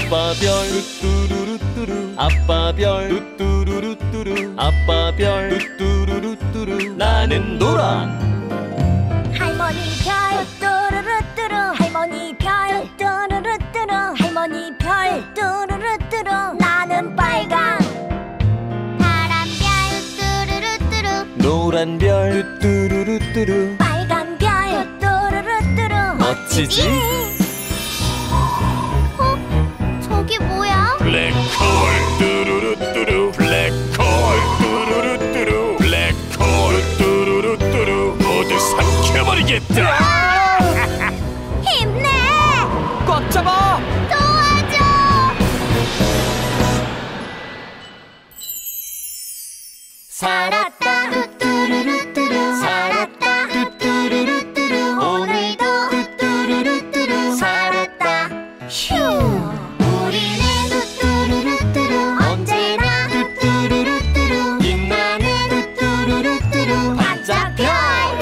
아빠 별 뚜뚜루뚜루 아빠 별 뚜뚜루뚜루 아빠 별 뚜뚜루뚜루 나는 노랑 할머니 별 뚜루루뚜루 할머니 별 뚜루루뚜루 할머니 별 뚜루루뚜루 나는 빨강 파란 별 뚜루루뚜루 노란 별 뚜뚜루뚜루 빨간 별 뚜루루뚜루 멋지지? 저게 뭐야? 블랙홀 뚜루루뚜루 블랙홀 뚜루루뚜루 블랙홀 뚜루루뚜루 모두 삼켜버리겠다. 힘내! 꽉 잡아! 도와줘! 살았다 뚜뚜루루뚜루 살았다 뚜뚜루루뚜루 오늘도 뚜뚜루루뚜루 살았다 휴 우리는 뚜뚜루루뚜루 언제나 뚜뚜루루뚜루 빛나는 뚜뚜루루뚜루 반짝별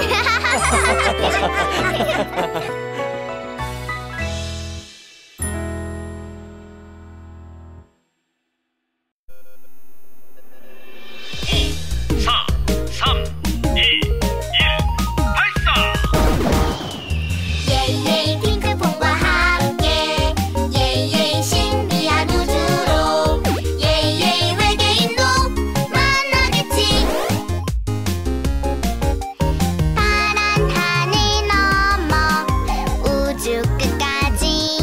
예예 핑크퐁과 함께 예예 신비한 우주로 예예 외계인도 만나겠지 파란 하늘 넘어 우주 끝까지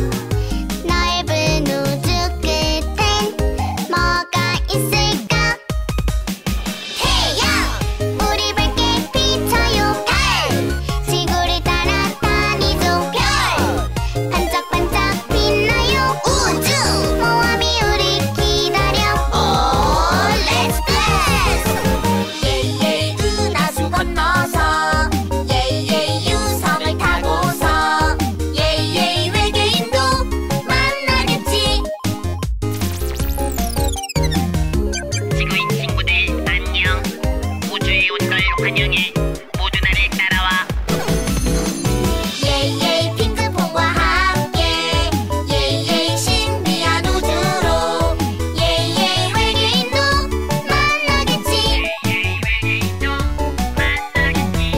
넓은 우주 끝엔 뭐가 있을까 태양 우리 밝게 비춰요 달 지구를 따라 다니죠 별 반짝반짝 빛나요 우주 모험이 우리 기다려 오 렛츠 플래스 예예 은하수 건너서 예예 유성을 타고서 예예 외계인도 만나겠지 지구인 친구들 안녕. 우주에 온 걸 환영해. 모두 나를 따라와. 예예 핑크퐁과 함께 예예 신비한 우주로 예예 외계인도 만나겠지 외계인도 만나겠지.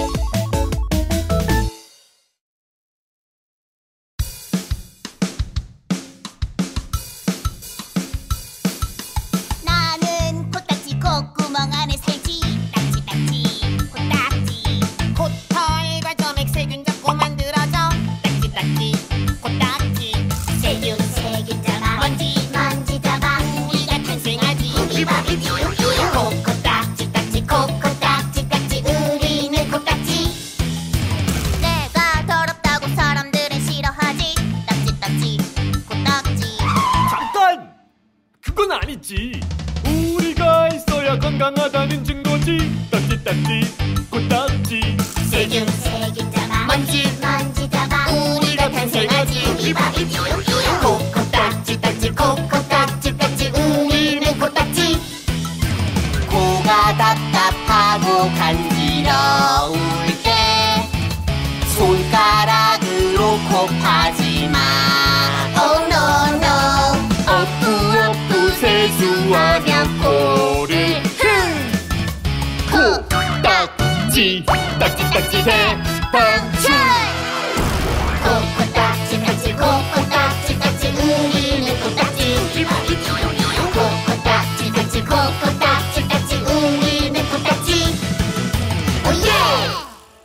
나는 코딱지 콧구멍 안에 살지 딱지딱지 코딱지 코털과 점액세균 잡고 만들어져 딱지딱지 코딱지 세균 잡아 먼지 잡아 우리가 탄생하지 이바비비 코딱지 딱지 코딱지 딱지 우리는 코딱지 내가 더럽다고 사람들은 싫어하지 딱지 코딱지 잠깐! 그건 아니지. 우리가 있어야 건강하다는 증거지. 딱지 코딱지 세균 잡아 먼지 잡아 우리가 탄생하지 이바비비 코딱지 딱지 우리는 코딱지 코가 답답하고 간지러울 때 손가락으로 코 파지마 Oh no no 어프 세수하면 코를 코딱지 대방출 코딱지 딱지 우리는 코딱지 코딱지 딱지 우리는 코딱지 오예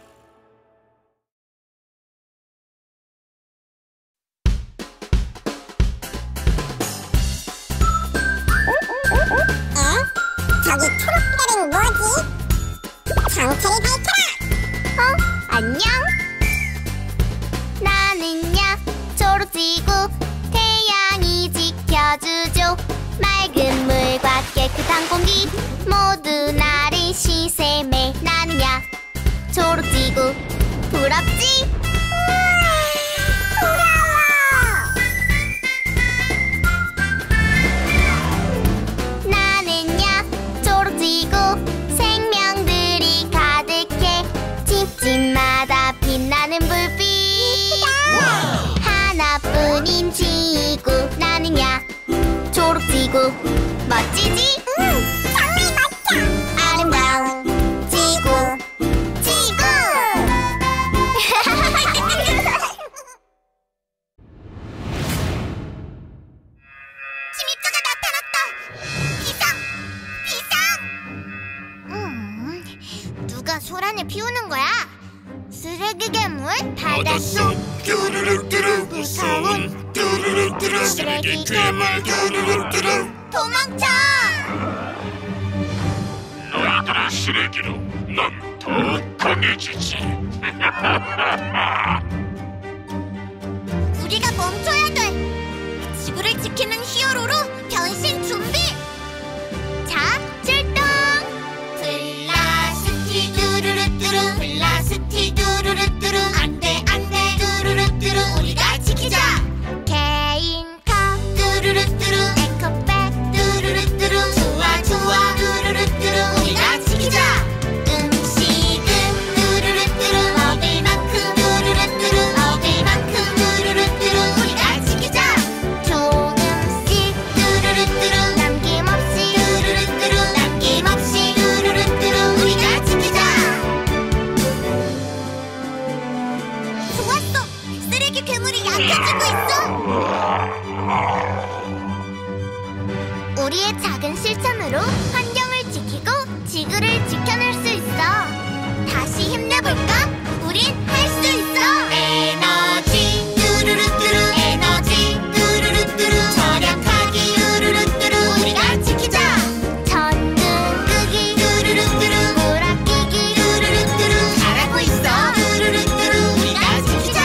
저기 초록색은 뭐지? 정체를 밝혀라! 안녕 나는야 초록지구 태양이 지켜주죠 맑은 물과 깨끗한 공기 모두 나를 시샘해 나는야 초록지구 부럽지? 나는야 초록지구 생명들이 가득해 집집마다 빛나는 불빛 하나뿐인 지구 나는야 지구 멋지지? 정말 멋져. 아름다운 지구. 지구. 침입자가 나타났다. 비상. 누가 소란을 피우는 거야? 쓰레기 괴물 바닷속. 뚜루루뚜루 무서운 뚜루루뚜루 쓰레기 괴물 뚜루루뚜루. 도망쳐. 너희들의 쓰레기로 난 더 강해지지. 우리가 멈춰야 돼. 지구를 지키는 히어로로 변신 준비. 자, 출동. 플라스틱 뚜루루뚜루 플라스틱 뚜루루뚜루 안돼 안돼 뚜루루뚜루 우리가 지키자. 개인컵 뚜루루뚜루 에코백 뚜루루뚜루 좋아 좋아 뚜루루뚜루 우리가 지키자. 음식은 뚜루루뚜루 먹을 만큼 뚜루루뚜루 먹을 만큼 뚜루루뚜루 우리가 지키자. 조금씩 뚜루루뚜루 남김없이 뚜루루뚜루 남김없이 뚜루루뚜루 우리가 지키자. 좋았어. 쓰레기 괴물이 약해지고 있어. 우리의 작은 실천으로 환경을 지키고 지구를 지켜낼 수 있어. 다시 힘내볼까? 우린 할 수 있어. 에너지 뚜루루뚜루 에너지 뚜루루뚜루 절약하기 뚜루루뚜루 우리가 지키자. 전등 끄기 뚜루루뚜루 물 아끼기 뚜루루뚜루 잘하고 있어. 뚜루루뚜루 우리가 지키자.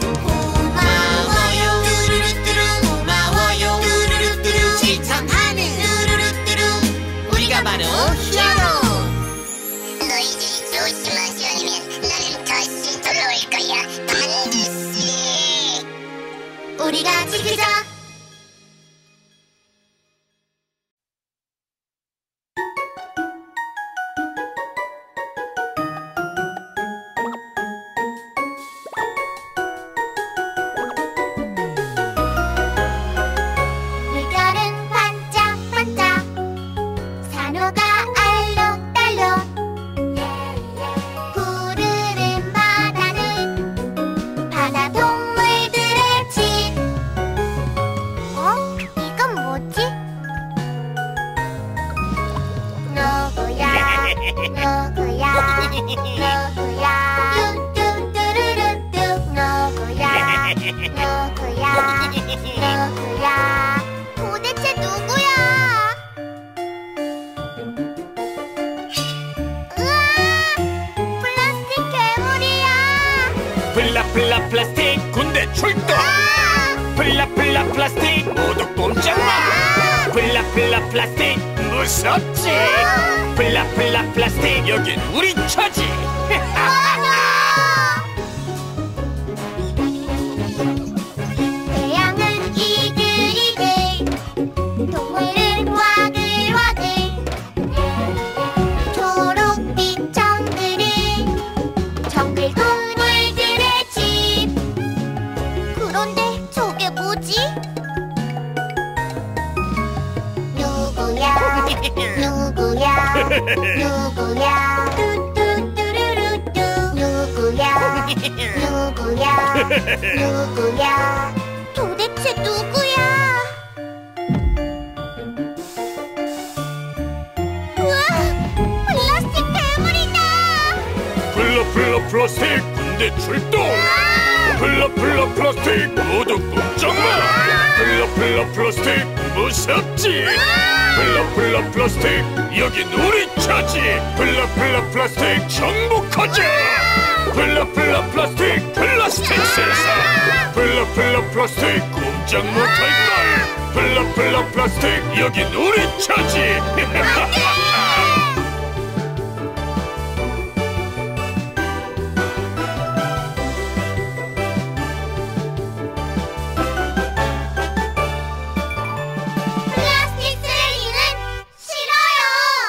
고마워요 뚜루루뚜루 고마워요 뚜루루뚜루 실천하는 뚜루루뚜루 우리가 바로 히어로. 너희들이 조심하지 않으면 나는 다시 돌아올 거야. 반드시. 우리가 지키자. 물결은 반짝반짝 산호가 알록달록 푸르른 바다는 바다 동물들의 집. 이건 뭐지? 누구야 누구야 누구야 뚜뚜뚜루루뚜 누구야 누구야 누구야 도대체 누구야? 으아! 플라스틱 괴물이야. 플라플라 플라스틱 군대 출동. 플라플라 플라스틱 모두 꼼짝마. 플라플라 플라스틱 무섭지. 플라플라 플라스틱 여긴 우리 처지. 태양은 이글이글 동물은 와글와글 초록빛 정글은 정글 동물들의 집. 그런데 저게 뭐지? 누구야 누구야 누구야 뚜뚜뚜루루뚜 누구야 누구야 누구야 도대체 누구야? 우와! 플라스틱 괴물이다! 플라플라 플라스틱 군대 출동. 플라플라 플라스틱 모두 꼼짝마. 플라플라 플라스틱 무섭지. 플라플라 플라스틱 여긴 우리 처지. 플라플라 플라스틱 정복하자. 플라플라 플라스틱 플라스틱 세상. 플라플라 플라스틱 꼼짝 못할걸. 플라플라 플라스틱 여긴 우리 처지. 플라스틱 쓰레기는 싫어요!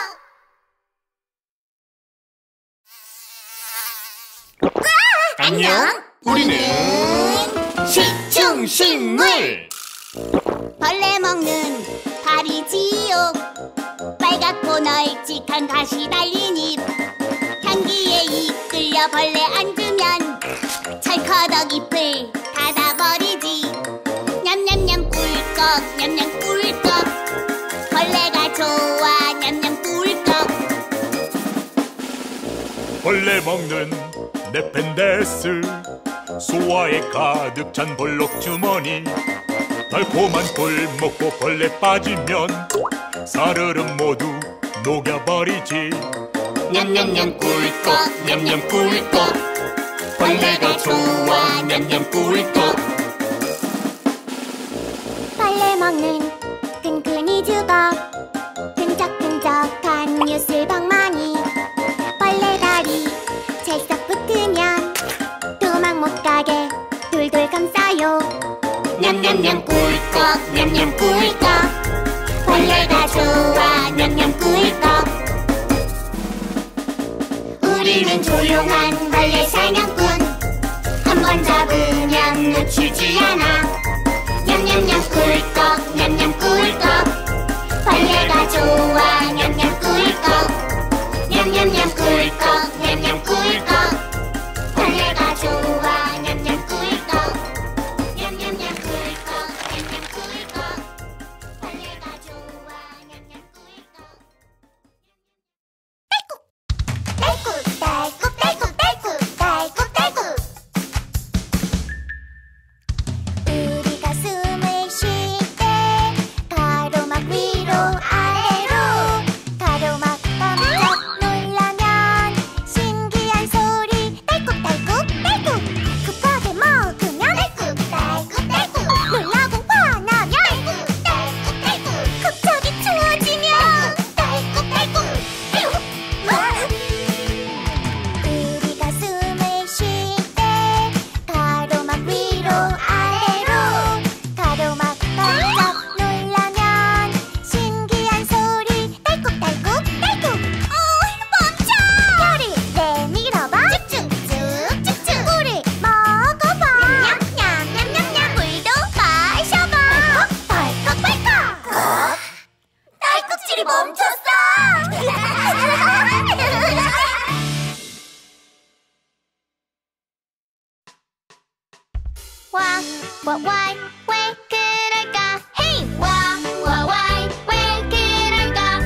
안녕. 우리는 식충식물. 벌레 먹는 벌레다리지요. 빨갛고 널찍한 가시 달린 잎, 향기에 이끌려 벌레 앉으면 철커덕 잎을 닫아버리지. 냠냠냠 꿀꺽 냠냠 꿀꺽, 벌레가 좋아 냠냠 꿀꺽. 벌레 먹는 네펜데스, 소화에 가득 찬 볼록 주머니. 달콤한 꿀 먹고 벌레 빠지면 사르륵 모두 녹여버리지. 냠냠냠 꿀꺽 냠냠 꿀꺽, 벌레가 좋아 냠냠 꿀꺽. 벌레 먹는 끈끈이 주걱, 끈적끈적한 뉴슬방망이. 벌레다리 찰싹 붙으면 도망 못 가게 돌돌 감싸요. 냠냠냠 꿀꺽 냠냠 꿀꺽, 벌레가 좋아 냠냠 꿀꺽. 우리는 조용한 벌레 사냥꾼, 한 번 잡으면 놓치지 않아. 냠냠냠 꿀꺽 냠냠 꿀꺽, 벌레가 좋아 냠냠 꿀꺽. 냠냠냠 꿀꺽 냠냠 꿀꺽. 벌레가 좋아 냠냠 꿀꺽. 냠냠냠 꿀꺽 냠냠 꿀꺽. 벌레가 좋아 냠냠 꿀꺽. 딸꾹 딸꾹 딸꾹 딸꾹 딸꾹 딸꾹. 우리가 숨을 쉴 때 가로막 위로 아래로, 가로막 깜짝 놀라면 신기한 소리 딸꾹딸꾹 딸꾹. 급하게 먹으면 딸꾹 딸꾹 딸꾹. 놀라고 화나면 딸꾹 딸꾹 딸꾹. 갑자기 추워지면 딸꾹 딸꾹. 우리가 숨을 쉴 때 가로막 위로 아래로, 가로막 깜짝 놀라면 신기한 소리 딸꾹딸꾹 딸꾹. 멈춰! 혀를 내밀어봐. 쭉쭉쭉 쭉쭉. 꿀을 먹어봐. 냠냠냠냠냠. 물도 마셔봐. 벌컥벌컥. 딸꾹질이 멈췄어. 와와와이 왜 그럴까? 헤이 와와와이 왜 그럴까?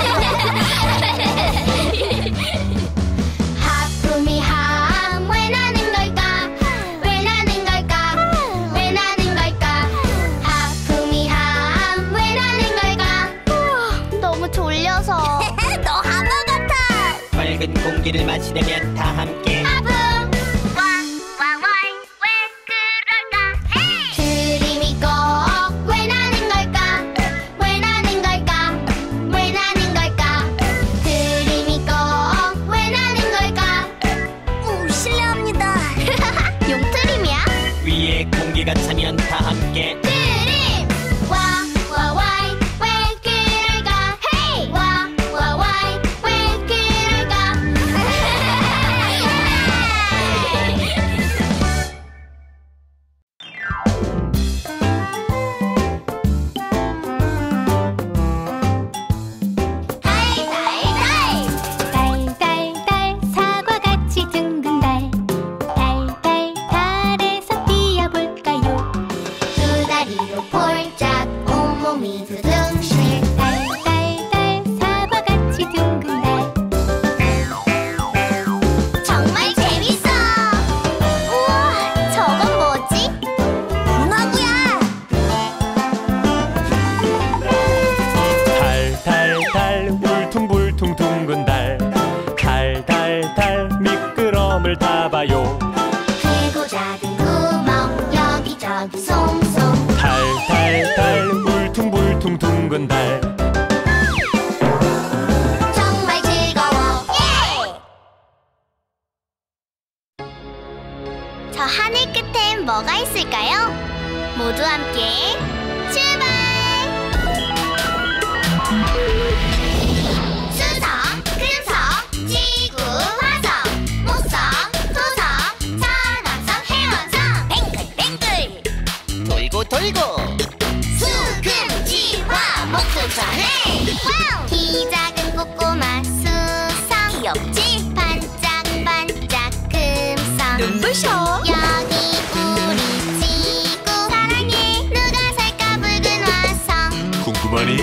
하품이 함 왜 나는 걸까? 왜 나는 걸까? 왜 나는 걸까? 하품이 함 왜 나는 걸까? 너무 졸려서. 너 하마 같아. 맑은 공기를 마시려면 다 함께 하품 와와와이 왜 그럴까? 헤이 그림이 꼭 왜 나는 걸까? 왜 나는 걸까? 왜 나는 걸까? 그림이 꼭 왜 나는 걸까? 오, 실례합니다. 용트림이야? 위에 공기가 차면 다 함께 그림 와와와이 왜 그럴까? 헤이 와와와이 왜 그럴까? 달달달 사과같이 둥근 달, 달달달에서 뛰어볼까요? 두 다리로 폴짝 온몸이 두둥실. 달달달 사과같이 둥근 달. 정말 재밌어. 우와, 저건 뭐지? 문어구야. 달달달 울퉁불퉁 둥근 달, 달달달 미끄럼을 타봐요. 크고 작은 구멍 여기저기 송송. 달달달 울퉁불퉁 둥근 달. 정말 즐거워. 예! 저 하늘 끝엔 뭐가 있을까요? 모두 함께 출발! 수석, 금석, 지구, 화성, 목성, 토성, 천왕성, 해왕성. 뱅글뱅글 돌고 돌고 수금지화 목수 전해. 키 작은 꼬꼬마 수성 귀엽지? 반짝반짝 금성 눈부셔. 여기 우리 지구 사랑해. 누가 살까 붉은 화성. 궁금하니?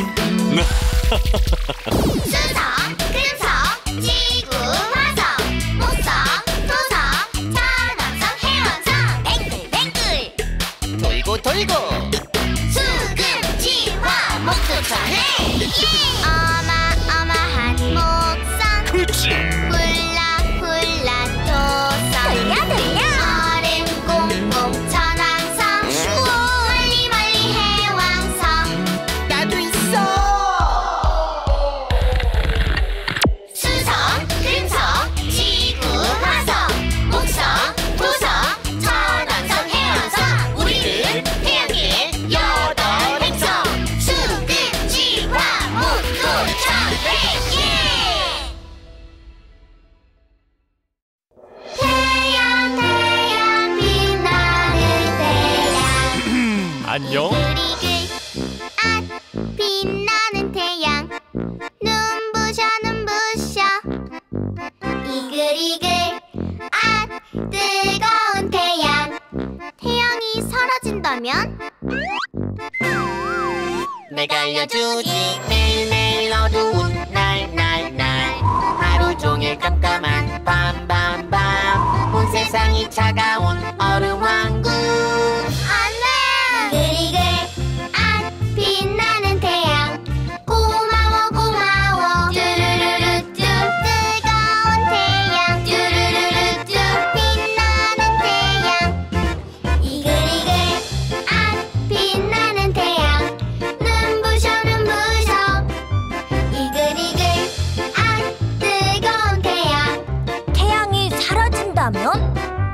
수성, 금성, 지구, 화성, 목성, 토성, 천왕성, 해왕성 뱅글뱅글 돌고 돌고 수금, 지화, 목토천해. 어마어마한 목성 그렇지. 훌라훌라 토성 들려 얼음 꽁꽁 천왕성 멀리 멀리 해왕성 나도 있어. 수성, 금성, 지구, 화성, 목성, 토성, 천왕성, 해왕성 우리는 태양계의 여덟 행성 수금, 지화, 목토천해. 태양 태양 빛나는 태양 안녕. 이글이글 아 빛나는 태양 눈부셔 눈부셔 이글이글 아 뜨거운 태양 태양이 사라진다면 내가 알려주지. 매일매일 어두운 날 하루 종일 깜깜한 밤 온 세상이 차가운 얼음 왕국. 안돼 이글이글 아 빛나는 태양 고마워 고마워 뚜루루루뚜 뜨거운 태양 뚜루루루뚜 빛나는 태양 이글이글 아 빛나는 태양 눈부셔 눈부셔 이글이글 아 뜨거운 태양 태양이 사라진다면?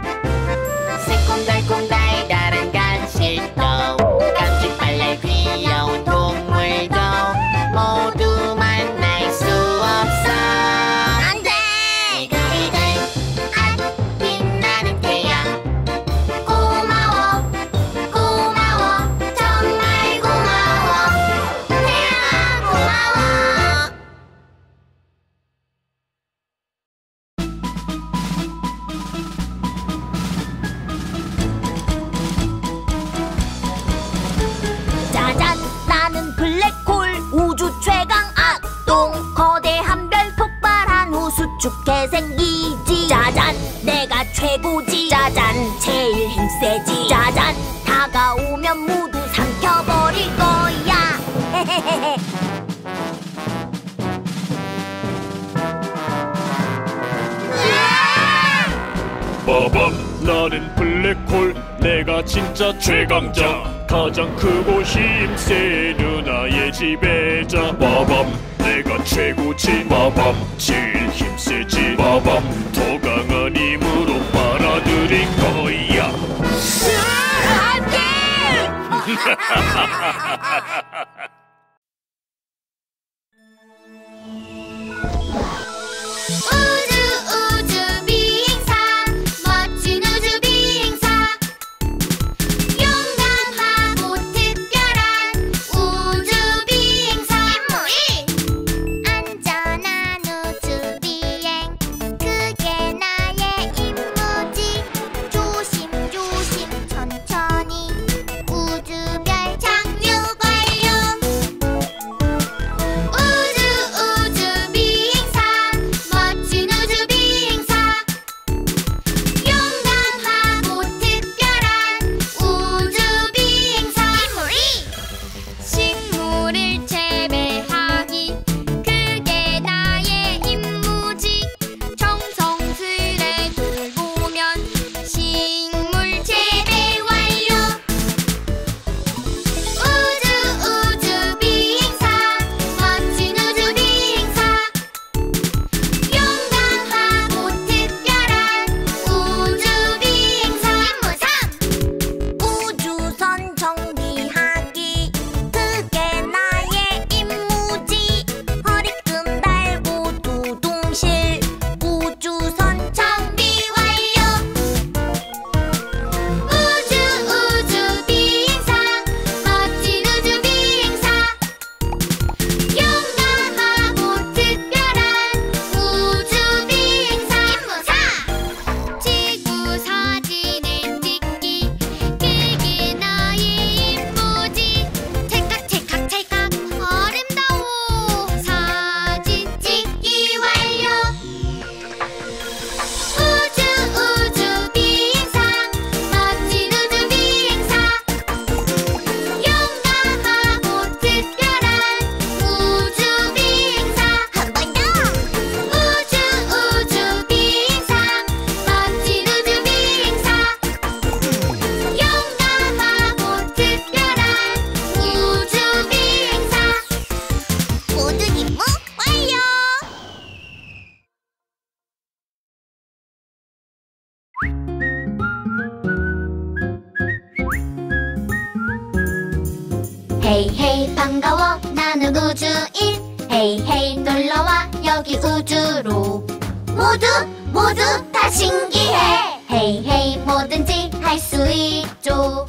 새콤달콤 달달한 간식도 깜찍발랄 귀여운 동물도 모두 만날 수 없어. 안돼 이글이글 아 빛나는 태양. 고마워 고마워 정말 고마워 태양아 고마워. 짜잔 나는 블랙홀 우주 최강 악동 거대한 별 폭발한 후 수축해 생기지 짜잔 내가 최고지 짜잔 제일 힘세지 짜잔 다가오면 모두 삼켜버릴 거야 헤헤헤헤 빠밤. 나는 블랙홀. 내가 진짜 최강자. 가장 크고 힘센 누나의 지배자. 빠밤. 내가 최고지. 빠밤. 제일 힘세지. 빠밤. 더 강한 힘으로 빨아들일 거야. 우주 비행사 멋진 우주 비행사 용감하고 특별한 우주 비행사 임무이 안전한 우주 비행 그게 나의 임무지 조심조심 천천히 우주별 착륙 완료 헤이 헤이 반가워 나는 우주인 헤이 헤이 놀러와 여기 우주로 모두 다 신기해 헤이 헤이 뭐든지 할 수 있죠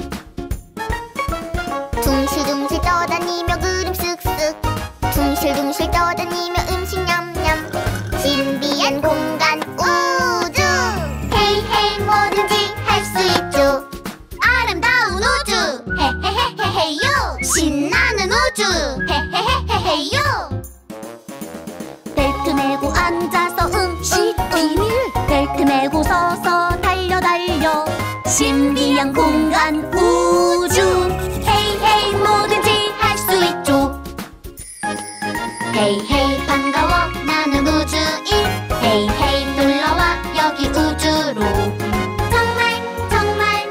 둥실둥실 떠다니며 그림 쓱쓱 둥실둥실 떠다니며 음식 냠냠 신비한 공간 우주 헤이 헤이 뭐든지 할 수 있죠 아름다운 우주 헤헤헤헤헤요 신나는 우주 헤헤헤헤헤요 벨트 매고 앉아서 음식 비밀 벨트 매고 서서 달려 신비한 공간 우주 헤이 헤이 뭐든지 할 수 있죠 헤이 헤이 반가워 나는 우주인 헤이 헤이 놀러와 여기 우주로 정말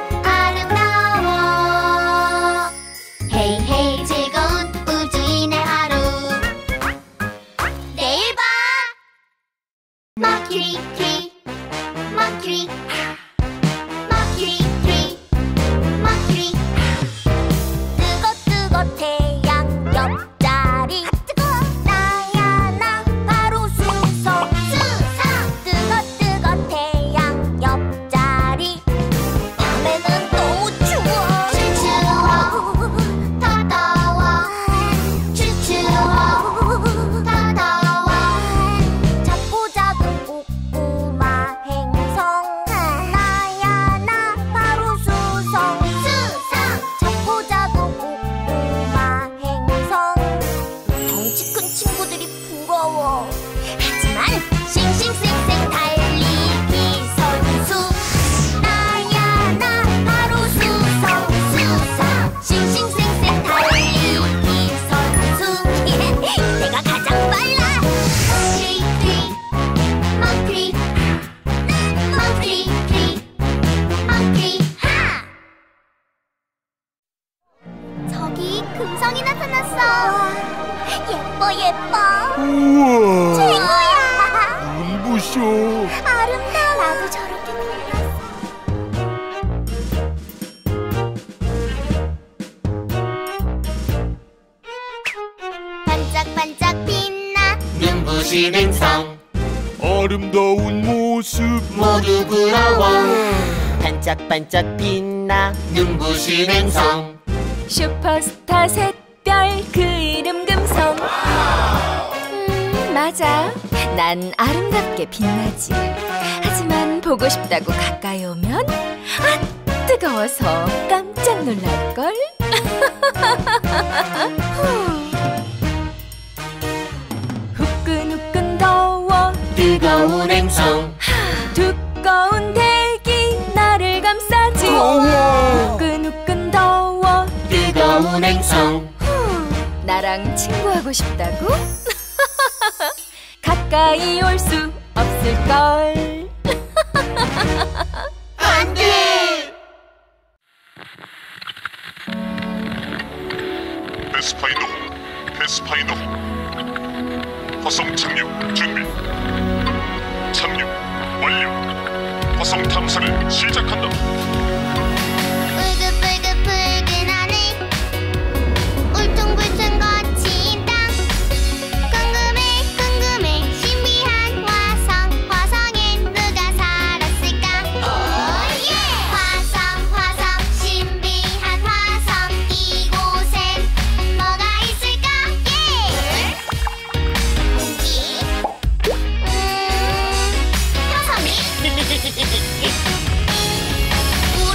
아름다워 헤이 헤이 즐거운 우주인의 하루 내일 봐 머큐리 트리 머큐리 머큐리 트리 머큐리 뜨거 태양 옆자리 나야 나 바로 수성 뜨거 태양 옆자리 밤에는 너무 추워 더 더워 더 더워 작고 작은 꼬꼬마 행성 나야 나 바로 수성 작고 작은 꼬꼬마 행성 덩치 큰 친구들이 부러워 하지만 싱싱쌩쌩 달리기 선수 나야 나 바로 수성 싱싱쌩쌩 달리기 선수 내가 가장 빨라 머큐리 하 저기 금성이 나타났어 예뻐 우와, 최고야 눈부셔. 아름다워 나도 저렇게 골랐어 반짝반짝 빛나 눈부신 행성 아름다운 모습 모두 부러워 반짝반짝 빛나 눈부신 행성 슈퍼스타 샛별 그 이름 금성 맞아 난 아름답게 빛나지 하지만 보고 싶다고 가까이 오면 아 뜨거워서 깜짝 놀랄걸 후끈후끈 더워 뜨거운 행성 두꺼운 대기 나를 감싸지 후끈후끈 더워 뜨거운 행성 나랑 친구하고 싶다고? 가까이 올 수 없을걸 안돼 패스파이더 화성 착륙 준비 착륙 완료 화성 탐사를 시작한다 울긋불긋 붉은 하늘 울퉁불퉁 거친 땅 궁금해 신비한 화성엔 누가 살았을까 화성 신비한 화성 이곳엔 뭐가 있을까 화성이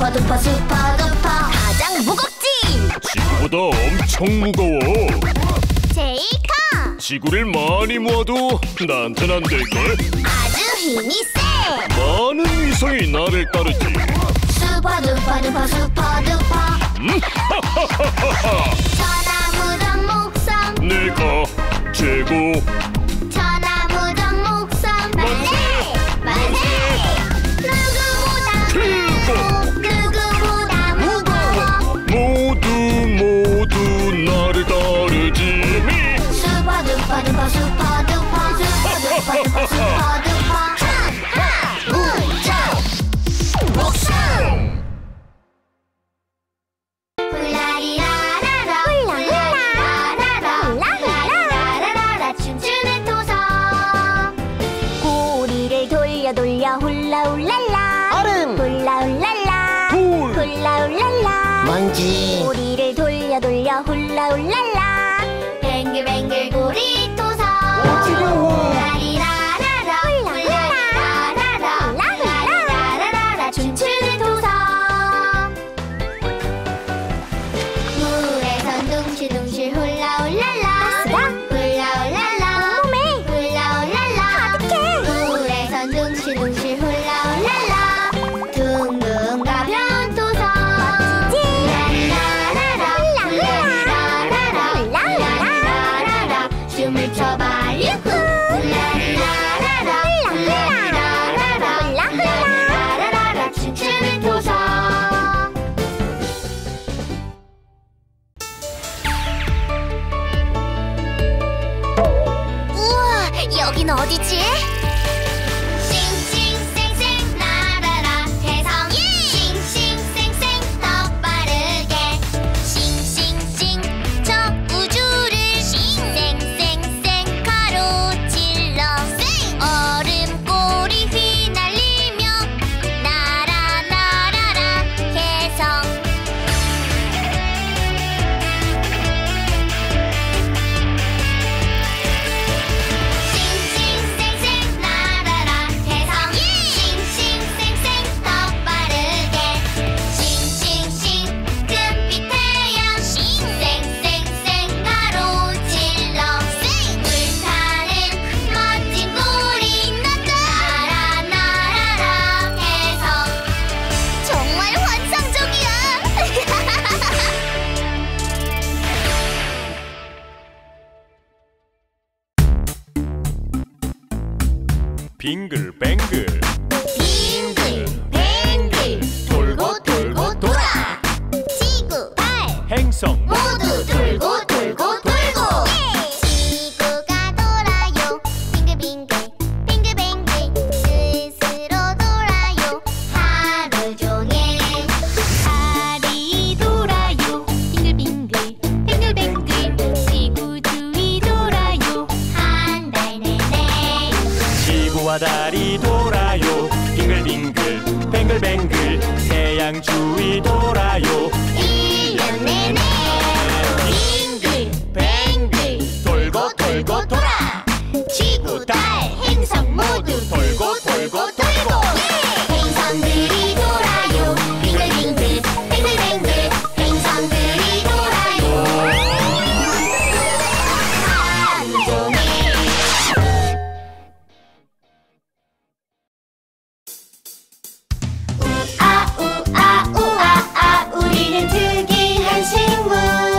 슈퍼두퍼 슈퍼두퍼 가장 무겁지. 지구보다 엄청 무거워. 제일 커. 지구를 많이 모아도 나한텐 안 될걸? 아주 힘이 세. 많은 위성이 나를 따르지. 슈퍼두퍼두퍼 슈퍼두퍼 천하무적 목성. 내가 최고. 천하무적 목성. 만세. 누구보다 크고 누구보다 무거워. 모두 나를 따르지. 슈퍼두퍼두퍼 슈퍼두퍼 슈퍼두퍼두퍼 슈퍼두퍼 훌라리라라라 훌라리라라라 춤추는 토성. 꼬리를 돌려 훌라훌랄라 얼음 훌라훌랄라 불 훌라훌랄라 먼지 꼬리를 돌려 훌라훌랄라 뱅글뱅글 고리 토성. 어지러워. 훌라리라라라 훌라리라라라 춤추는 토성. 물에선 둥실둥실 훌라훌랄라 훌라훌랄라 훌라훌랄라 물에선 둥실둥실 훌라훌랄라 둥둥 가벼운 토성. 훌라리라라라 훌라리라라라 춤을 춰봐 유후. 훌라리라라라 훌라리라라라 춤추는 토성. 우와, 여긴 어디지? 싱싱쌩쌩 날아라 해성. 싱싱쌩쌩 더 빠르게. 싱싱싱 저 우주를 싱쌩쌩쌩 가로질러. 얼음 꼬리 휘날리며 날아라 해성. 싱싱쌩쌩 날아라 해성. 싱싱쌩쌩 더 빠르게. 싱싱싱 금빛 태양. 싱쌩쌩쌩 가로질러. 불타는 멋진 불이 날아라 해성. 정말 환상적이야. 빙글뱅글 빙글뱅글 돌고 돌아. 지구 달 행성 모두 돌고 돌고. 지구가 돌아요. 빙글빙글 빙글뱅글 스스로 돌아요. 하루 종일 달이 돌아요. 빙글빙글 빙글뱅글 지구 주위 돌아요. 한 달 내내. 지구와 달이 돌아요. 빙글빙글 뱅글뱅글 태양 주위 돌아요. 1년 내내 빙글뱅글 돌고 돌아. 지구 달 행성 모두 돌고 행성들이 돌아요. 빙글빙글 빙글뱅글 행성들이 돌아요. 하루 종일. 우아 우리는 특이한 식물.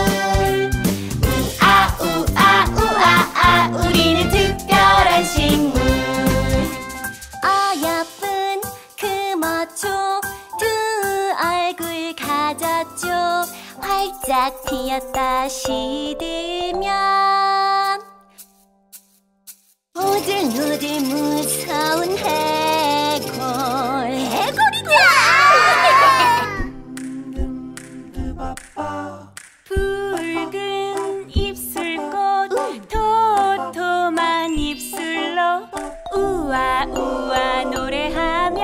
우아 우리는 특별한 식물. 어여쁜 금어초 두 얼굴 가졌죠. 활짝 피었다 시들면 오들오들 무서운 해골. 해골이구나. 붉은 입술꽃 도톰한 입술로 우아 노래하며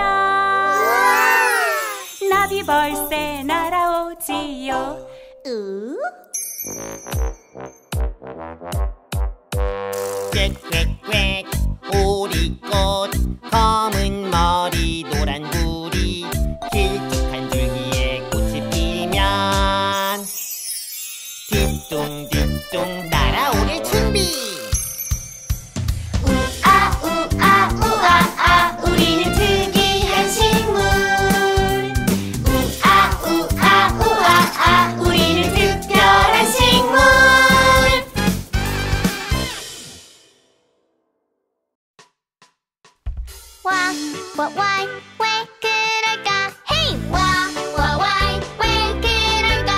나비 벌새 날아오지요. 꽥꽥꽥 오리꽃 검은 머리 노란 구리 길쭉한 줄기에 why, 왜 그럴까? Hey, why, 왜 그럴까?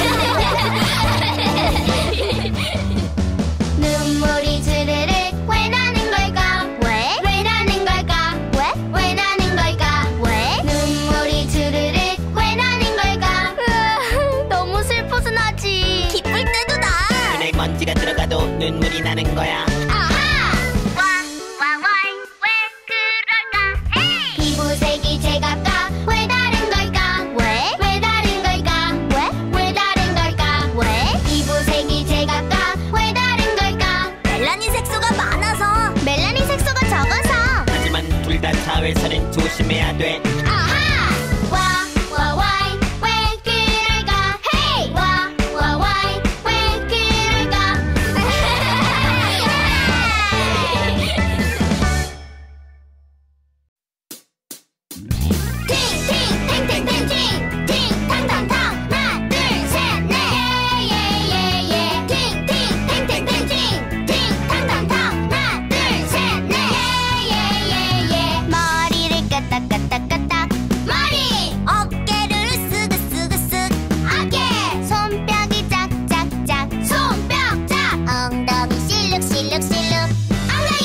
눈물이 주르륵 왜 나는 걸까? 왜 나는 걸까? 왜 나는 걸까? 왜 눈물이 주르륵 왜 나는 걸까? 너무 슬퍼서 나지. 기쁠 때도 나. 눈에 먼지가 들어가도 눈물이 나는 거야. 피부색이 제각각 왜 다른 걸까? 왜 다른 걸까? 왜 다른 걸까? 왜 피부색이 제각각 왜 다른 걸까? 멜라닌 색소가 많아서 멜라닌 색소가 적어서. 하지만 둘 다 자외선은 조심해야 돼. why, 왜 그럴까? Hey, why, 왜 그럴까? 팅탕탕탕 하나 둘 셋 넷 예예예예 팅탕탕탕 하나 둘 셋 넷 예예예예 머리를 까딱까딱까딱 머리 어깨를 으쓱으쓱으쓱 어깨 손뼉이 짝짝짝 손뼉 짝 엉덩이 실룩실룩실룩 엉덩이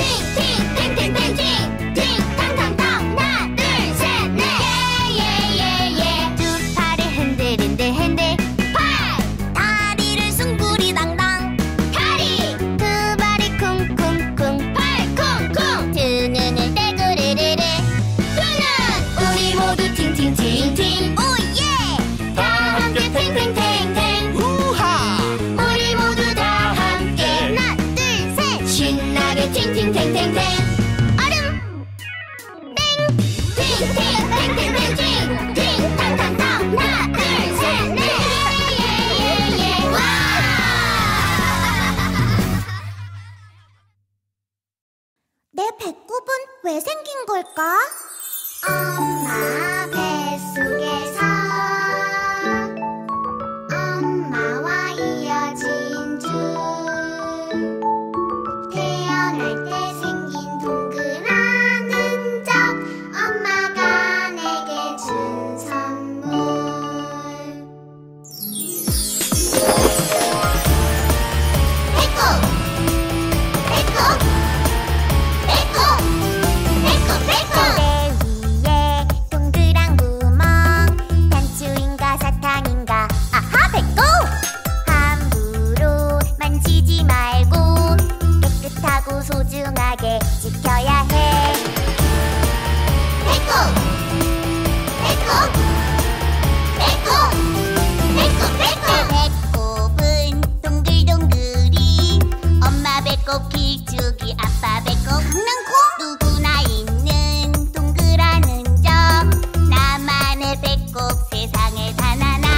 팅탕탕탕 하나 둘 셋 넷 예예예예 두 팔을 흔들 팔 다리를 숭구리당당 다리 두 발이 쿵쿵쿵 팔 쿵쿵 두 눈을 떼구르르르 두 눈 우리 모두 팅팅팅팅 오예 다 함께 탱탱탱탱 우하 우리 모두 다 함께 하나 둘 셋 신나게 팅팅탱탱탱 얼음 팅탕탕탕 하나 둘 셋 넷 예예예예 와 내 배꼽은 왜 생긴 걸까? 엄마 뱃속에서 엄마와 이어진 줄 태어날 때 생긴 동그란 흔적 엄마가 내게 준 선물 배꼽 고개 위에 동그란 구멍 단추인가 사탕인가 아하 배꼽 함부로 만지지 말고 깨끗하고 소중하게 지켜야 해 배꼽은 동글동글이 엄마 배꼽 길쭉이 아빠 배꼽 낭코 누구나 있는 동그란 흔적 나만의 배꼽 세상에 단 하나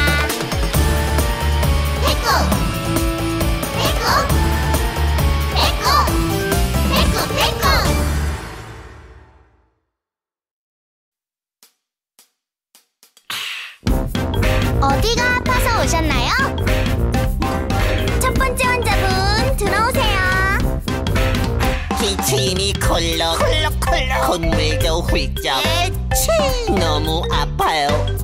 배꼽 어디가 아파서 오셨나요? 첫 번째 환자분 들어오세요. 기침이 콜록 콧물도 훌쩍 너무 아파요.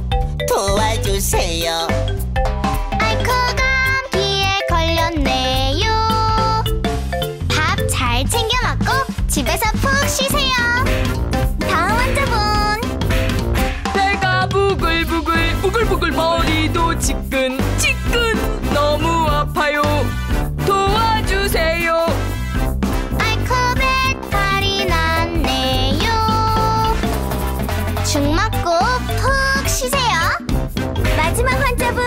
도와주세요. 아이코 감기에 걸렸네요. 밥 잘 챙겨 먹고 집에서 푹 쉬세요. 다음 환자분 배가 부글부글 머리도 지끈 너무 아파요. 도와주세요. 아이코 배탈이 났네요. 죽 맞고 푹 쉬세요. 마지막 환자분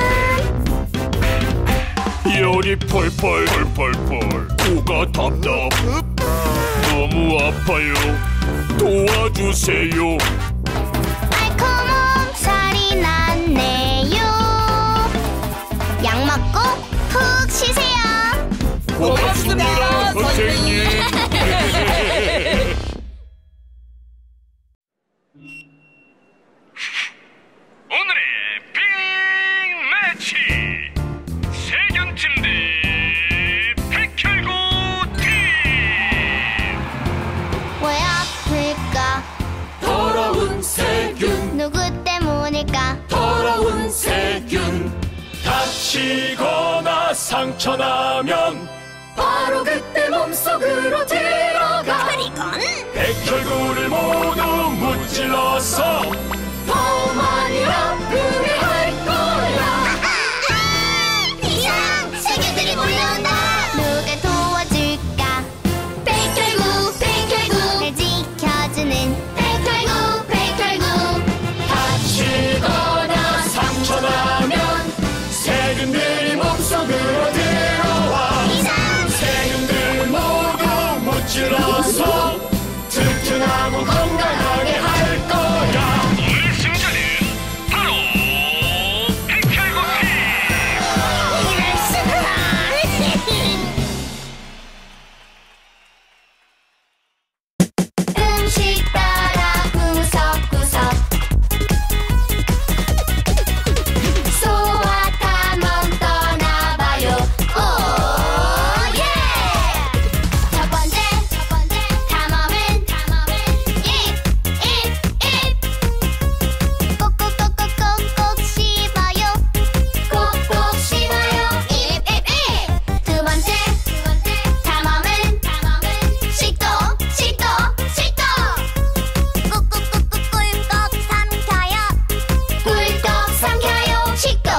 열이 펄펄 코가 답답 너무 아파요 도와주세요 아이코 몸살이 났네요. 약 먹고 푹 쉬세요. 고맙습니다 선생님 오늘의 빅 매치 세균팀 대 백혈구 팀 왜 아플까? 다치거나 상처나면 바로 그때 몸속으로 들어가. 그리곤 백혈구를 모두 무찔러서 더 많이 아프게 할 거야. 이상 세균들이 몰려온다. 누가 도와줄까? 백혈구 백혈구 날 지켜주는 백혈구 백혈구. 다치거나 상처나면 세균들이 몸속으로 들어와 이상 세균들 모두 무찔러서 튼튼하고 건강하게 할 거야. 오늘 승자는 바로 백혈구팀. 음식 따라 구석구석 소화 탐험 떠나봐요. 오예. 첫 번째 탐험은 입 꼭꼭꼭꼭꼭 씹어요. 꼭꼭 씹어요. 입. 두 번째 탐험은 식도 꾹꾹꾹꾹 꿀꺽 삼켜요. 꿀꺽 삼켜요. 식도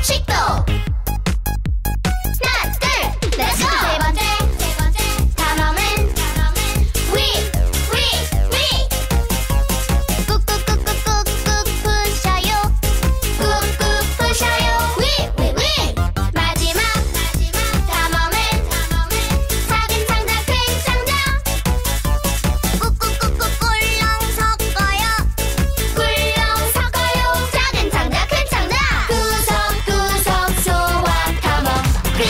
하나 둘 렛츠 고. 세 번째 탐험은 위 꾹꾹꾹꾹꾹 부셔요. 꾹꾹 부셔요. 위 마지막 탐험은 작은 창자 큰 창자 꾹꾹꾹꾹 꿀렁 섞어요. 작은 창자 큰 창자 구석구석 소화 탐험 끝.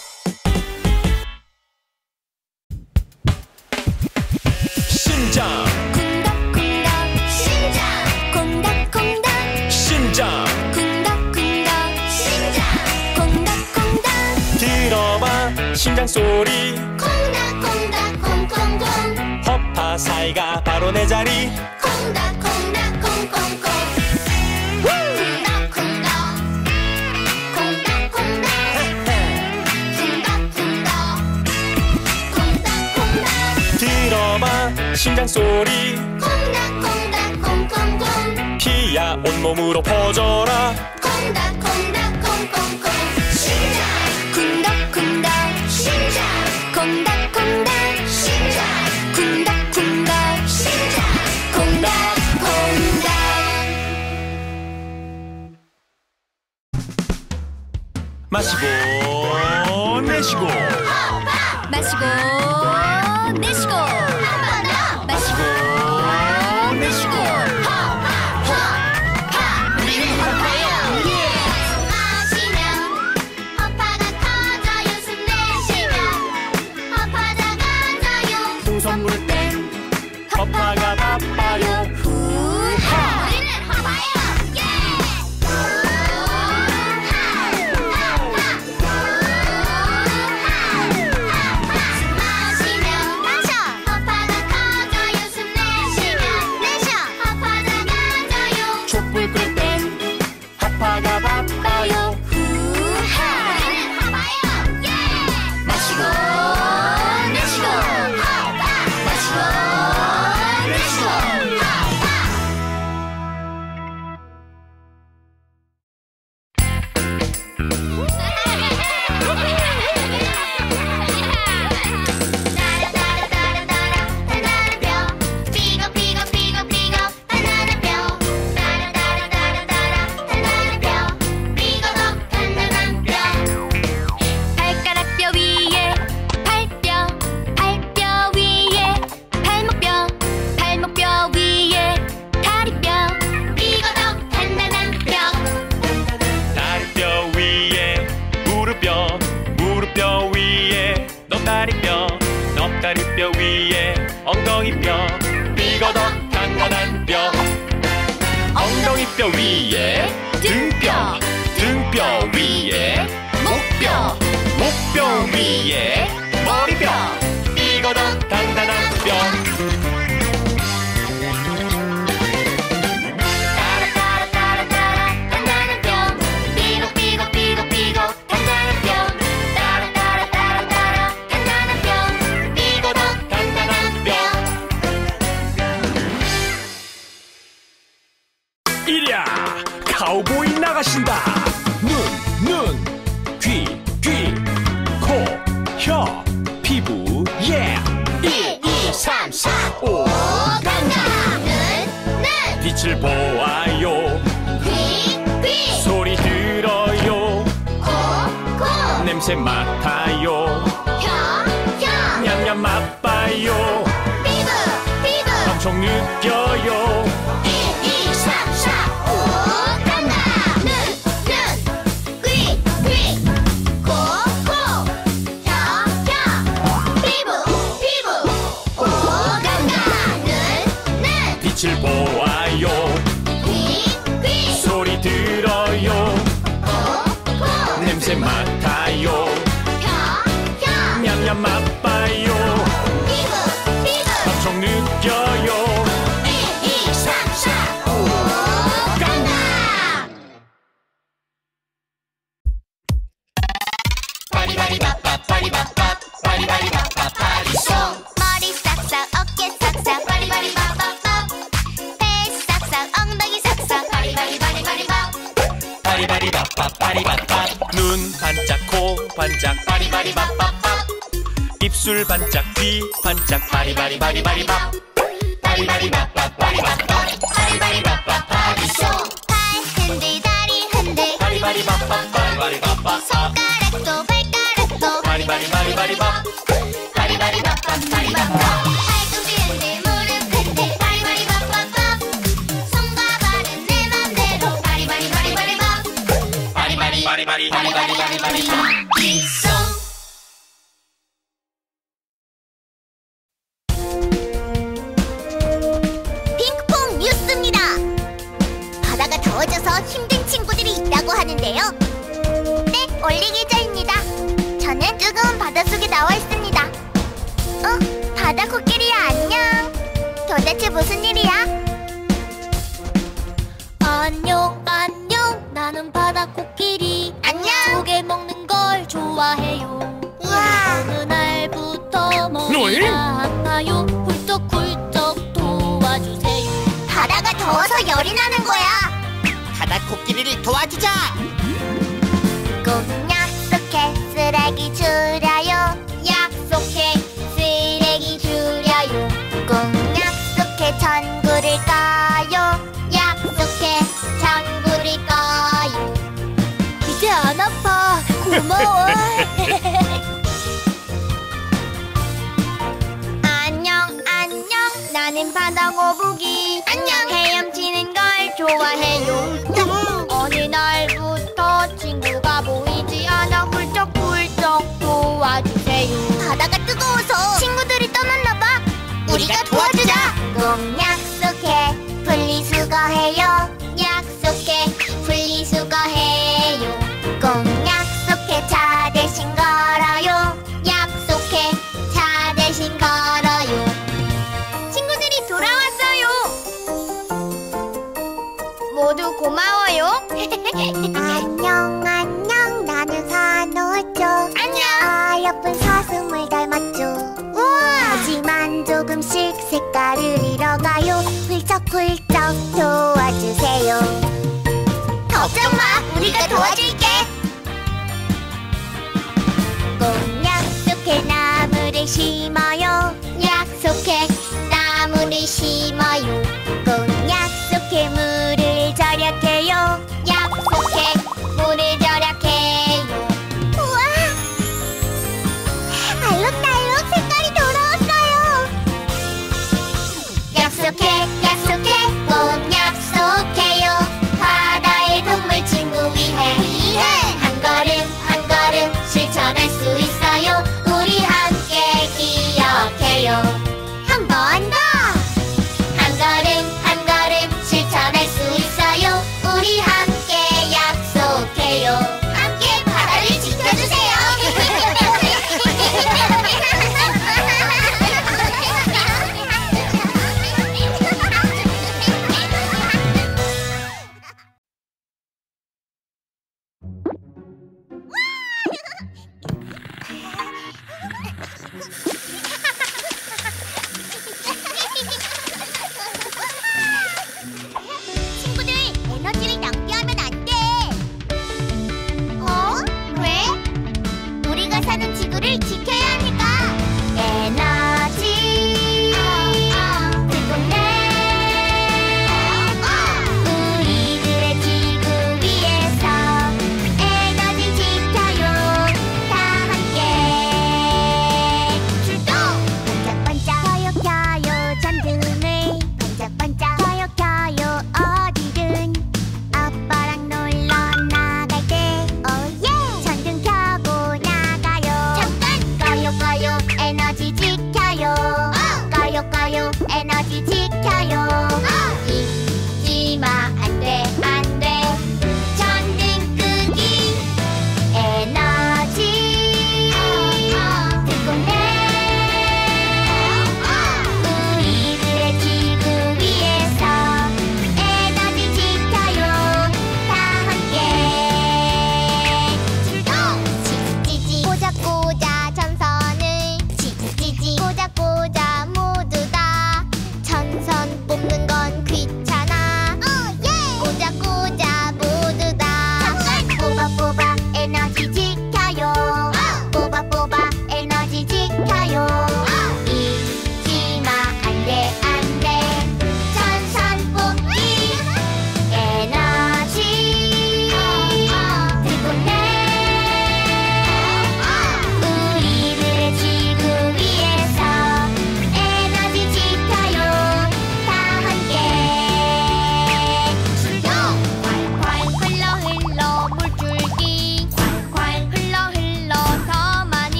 신장 쿵덕쿵덕 신장 콩닥콩닥 신장 쿵덕쿵덕 신장 콩닥콩닥 들어봐 심장 소리 콩닥콩닥 콩콩콩 허파 사이가 바로 내 자리 콩닥콩닥 콩콩콩 쿵덕쿵덕 콩닥콩닥 쿵덕쿵덕 들어봐 심장 소리 콩닥콩닥 콩콩콩 피야 온몸으로 퍼져라 콩닥콩닥 콩콩콩 신장 쿵덕쿵덕 신장 콩닥콩닥 신장 쿵덕쿵덕 신장 콩닥콩닥. 마시고 내쉬고 마시고 내쉬고 한 번 더 마시고 내쉬고 우리는 허파요. 마시면 허파가 터져요. 숨 내쉬면 허파 작아져요. 풍선 물 땐 허파가 바빠요 우리는 허파요. 마시면 마셔 허파가 터져요. 숨 내쉬면 내쉬어 허파 작아져요. 촛불 끌 땐 허파가 바빠요 우리는 허파요. 마시고 내쉬고 마시고 내쉬고 바나나뼈 삐걱삐걱삐걱삐걱 바나나뼈 바나나뼈 삐걱덕 단단한 뼈 발가락뼈 위에 발뼈 위에 발목뼈 위에 다리뼈 삐걱덕 단단한 뼈 다리뼈 위에 무릎뼈 위에 넉다리뼈 위에 엉덩이뼈 삐거덕 단단한 뼈 엉덩이뼈 위에 등뼈 위에 목뼈 위에 머리뼈 삐거덕 단단한 뼈 따라 단단한 뼈 삐걱삐걱삐걱삐걱 돌아가신다. 눈, 귀, 코, 혀, 피부, 예. 1, 2, 3, 4, 5. 간다. 눈. 빛을 보아요. 귀. 소리 들어요. 코. 냄새 맡아요. 혀. 냠냠 맛봐요. 피부. 엄청 느껴요. 1, 2, 3, 4, 5. 간다. 눈. 귀. 코. 혀. 피부. 5. 간다. 눈. 빛을 보아요. 귀. 소리 들어요. 코. 냄새 맡아요. 혀. 냠냠 맛봐요. 피부. 엄청 느껴요. 1, 2, 3, 4, 5. 간다. 머리 싹싹 어깨 싹싹 바리바리바바밥 배 싹싹 엉덩이 싹싹 바리바리바리바리밥 눈 반짝 코 반짝 바리바리밥밥밥 입술 반짝 귀 반짝 바리바리바리바리밥 발 흔들 다리 흔들 손가락도 발가락도 팔꿈치 흔들 무릎 흔들 바리바리밥밥밥 손과 발은 내 맘대로 바리바리바리바리밥 핑크퐁 뉴스입니다. 바다가 더워져서 힘든 친구들이 있다고 하는데요. 네, 올리 기자입니다. 저는 뜨거운 바닷속에 나와 있습니다. 바다 코끼리야 안녕. 도대체 무슨 일이야? 안녕 나는 바다 코끼리 안녕. 조개 먹는 걸 좋아해요. 우와. 어느 날부터 노예? 머리가 아파요. 훌쩍훌쩍 도와주세요. 바다가 더워서 열이 나는 거야. 바다 코끼리를 도와주자. 꼭 약속해 쓰레기 줄여요. 약속해 쓰레기 줄여요. 꼭 약속해 전구를 꺼요. 약속해 전구를 꺼요. 이제 안 아파. 고마워. 안녕 나는 바다 거북이. 안녕. 헤엄치는 걸 좋아해요. 어느 날부터 친구가 보이지 않아 훌쩍훌쩍 도와주세요. 바다가 뜨거워서 친구들이 떠났나봐. 우리가 도와주자. 꼭 약속해 분리수거해요. 약속해 분리수거해요. 꼭 약속해 차 대신 걸어요. 약속해 차 대신 걸어요. 친구들이 돌아왔어요. 모두 고마워요. 안녕 나는 산호초. 안녕. 어여쁜 사슴을 닮았죠. 우와. 하지만 조금씩 색깔을 잃어가요. 훌쩍훌쩍 도와주세요. 걱정 마, 우리가 도와줄게. 꼭 약속해 나무를 심어요. 약속해 나무를 심어요. 꼭 약속해 물을 절약해요. 약속해 물을 절약해요. 우와, 알록달록 색깔이 돌아왔어요.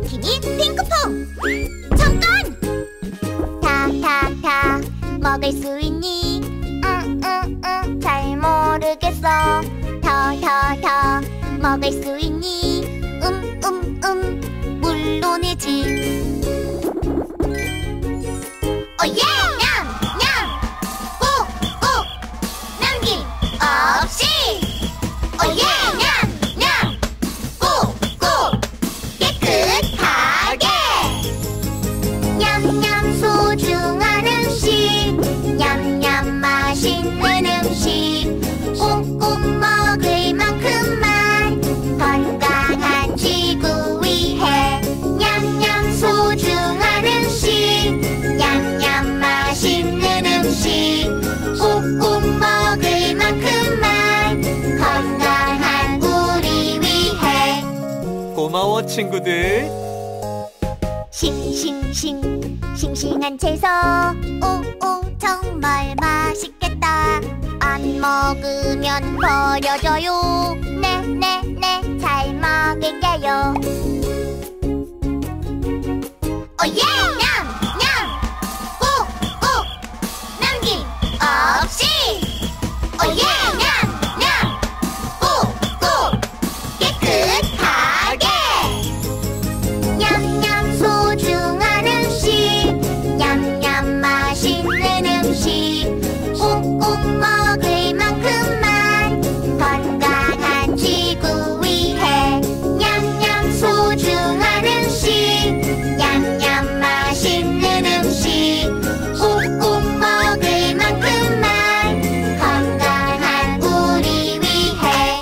비키니 핑크퐁. 잠깐! 타타타 먹을 수 있니? 잘 모르겠어. 더 먹을 수 있니? 물론이지. 오예! 냠냠! 꾹꾹! 남김 없이! 오예! 냠냠! 꾹꾹! 깨끗하게! 냠냠 소중한 음식, 냠냠 맛있는 음식, 꾹꾹 먹을 만큼만 건강한 지구 위해. 냠냠 소중한 음식, 냠냠 맛있는 음식, 꾹꾹 먹을 만큼만 건강한 우리 위해. 고마워 친구들. 싱싱한 채소, 오오 정말 맛있겠다. 안 먹으면 버려져요. 네 잘 먹을게요. 오예! 냠냠! 꾹꾹! 남김 없이! 오예! 냠냠! 꾹꾹! 깨끗하게! 냠냠 소중한 음식, 냠냠 맛있는 음식, 꾹꾹 먹을 만큼만 건강한 지구 위해. 냠냠 소중한 음식, 냠냠 맛있는 음식, 꾹꾹 먹을 만큼만 건강한 우리 위해.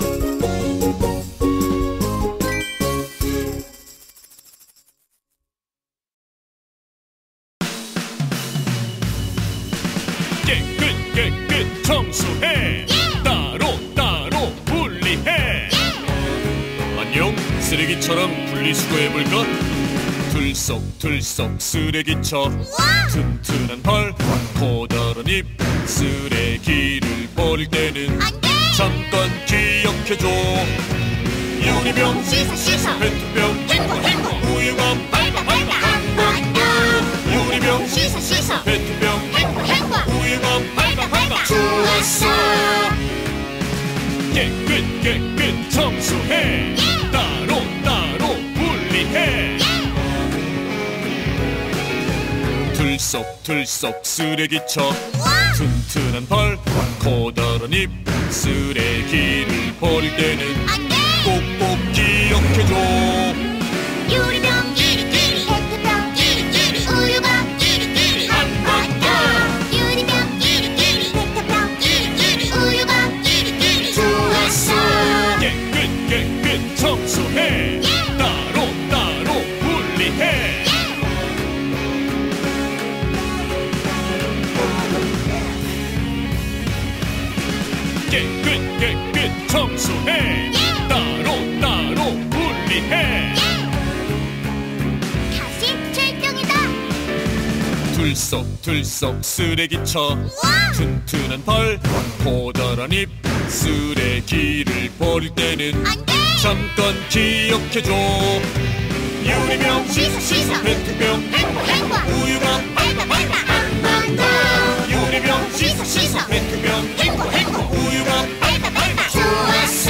깨끗 청소해. 따로 분리해. 안녕, 쓰레기처럼 분리수거해볼까? 들썩 쓰레기쳐. 튼튼한 발, 커다란 입, 쓰레기를 버릴 때는 잠깐 기억해줘. 유리병 씻어 페트병 헹궈 우유관 밟아 한 번 더. 유리병 씻어 페트병 헹궈 우유관 밟아 좋았어. 깨끗 청소해. 따로 분리해. 들썩 쓰레기쳐. 튼튼한 발, 커다란 입, 쓰레기를 버릴 때는 꼭꼭 기억해줘. 유리병 끼리끼리, 페트병 끼리끼리, 우유관 끼리끼리, 한 번 더. 유리병 끼리끼리, 페트병 끼리끼리, 우유관 끼리끼리 좋았어. 깨끗 청소해. 따로 분리해. 깨끗 청소해. 따로 분리해. 다시 출동이다. 들썩 쓰레기쳐. 튼튼한 발, 커다란 입, 쓰레기를 버릴 때는 잠깐 기억해줘. 유리병 씻어 페트병 헹궈 우유관 밟아 한 번 더. 유리병 씻어 페트병 헹궈 우유관 밟아 좋았어.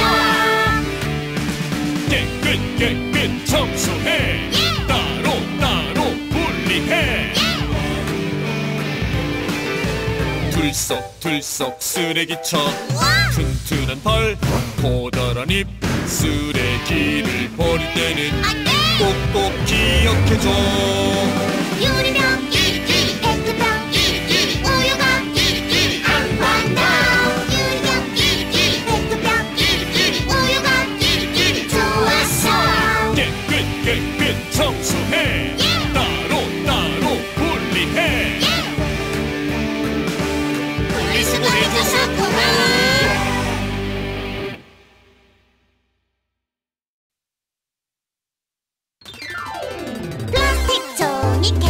깨끗 청소해. 따로 분리해. 들썩 쓰레기쳐. 튼튼한 발, 커다란 입, 쓰레기를 버릴 때는 꼭꼭 기억해줘. 유리병 끼리끼리, 페트병 끼리끼리, 우유관 끼리끼리, 한 번 더. 유리병 끼리끼리, 페트병 끼리끼리, 우유관 끼리끼리 좋았어. 깨끗 청소해. 따로 분리해. 분리수거해줘서 고마워. 플라스틱 종이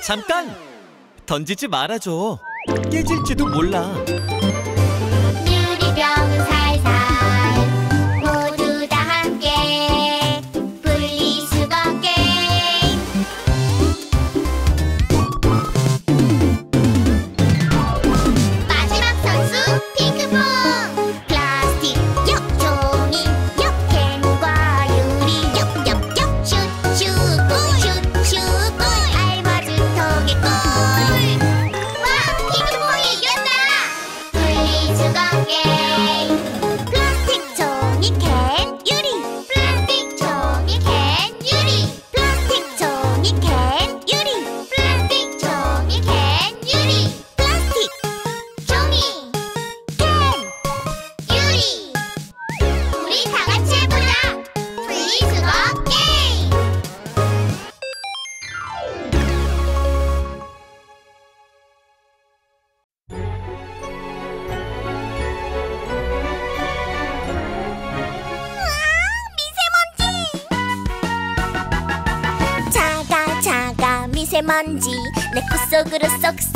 잠깐! 던지지 말아줘. 깨질지도 몰라. 유리병은 살살 모두 다 함께 분리수거 게임. 마지막 선수 핑크퐁. 플라스틱 역 종이 역 캔과 유리 역 슛슛 골 알맞은 턱에 골. 와, 핑크퐁이 이겼다. 분리수거 게임. 플라스틱 종이 캔 유리 플라스틱 종이 캔 유리 플라스틱 종이 캔 유리 플라스틱 종이 캔 유리 플라스틱 종이 캔 유리. 우리 다 같이 해보자. 분리수거 게임. 작아 미세먼지 내 코 속으로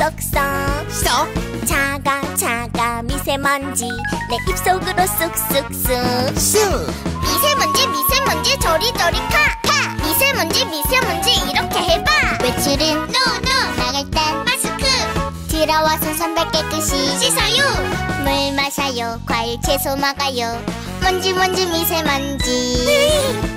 쏙쏙쏙. 작아 미세먼지 내 입 속으로 쑥쑥쑥. 미세먼지 저리저리 가. 미세먼지 이렇게 해봐. 외출은 노 나갈 땐 마스크. 들어와서 손발 깨끗이 씻어요. 물 마셔요. 과일 채소 먹어요. 먼지 미세먼지.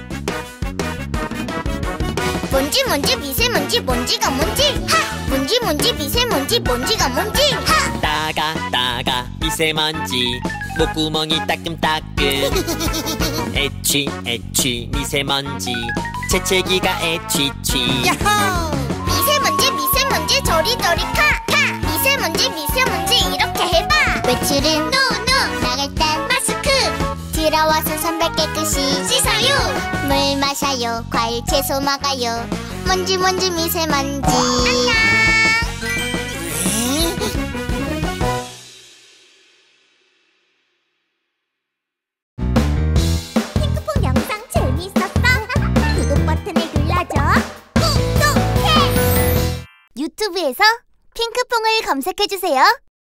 미세먼지 먼지가 뭔지 하. 먼지 미세먼지 먼지가 뭔지 하. 따가 미세먼지 목구멍이 따끔따끔. 애취 미세먼지 재채기가 애취취. 미세먼지 저리저리 가. 미세먼지 이렇게 해봐. 외출은 노 나갈 땐 마스크. 들어와서 손발 깨끗이 씻어요. 물 마셔요. 과일 채소 먹어요. 먼지 미세먼지. 핑크퐁 영상 재미있었어? 구독 버튼을 눌러줘. 구독해. 유튜브에서 핑크퐁을 검색해주세요.